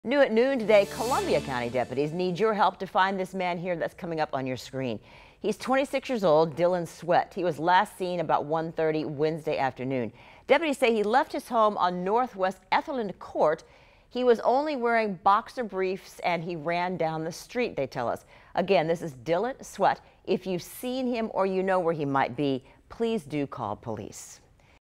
New at noon today, Columbia County deputies need your help to find this man here that's coming up on your screen. He's 26 years old, Dylan Sweat. He was last seen about 1:30 Wednesday afternoon. Deputies say he left his home on Northwest Etherland Court. He was only wearing boxer briefs and he ran down the street, they tell us. Again, this is Dylan Sweat. If you've seen him or you know where he might be, please do call police.